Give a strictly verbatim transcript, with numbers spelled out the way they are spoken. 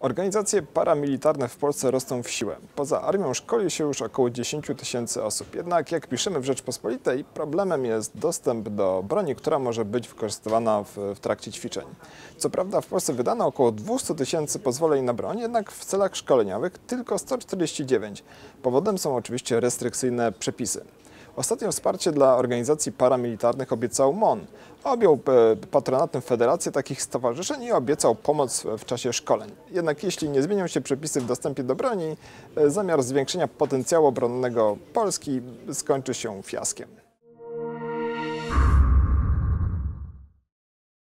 Organizacje paramilitarne w Polsce rosną w siłę. Poza armią szkoli się już około dziesięć tysięcy osób. Jednak, jak piszemy w Rzeczpospolitej, problemem jest dostęp do broni, która może być wykorzystywana w, w trakcie ćwiczeń. Co prawda w Polsce wydano około dwieście tysięcy pozwoleń na broń, jednak w celach szkoleniowych tylko sto czterdzieści dziewięć. Powodem są oczywiście restrykcyjne przepisy. Ostatnio wsparcie dla organizacji paramilitarnych obiecał M O N. Objął patronatem federację takich stowarzyszeń i obiecał pomoc w czasie szkoleń. Jednak jeśli nie zmienią się przepisy w dostępie do broni, zamiar zwiększenia potencjału obronnego Polski skończy się fiaskiem.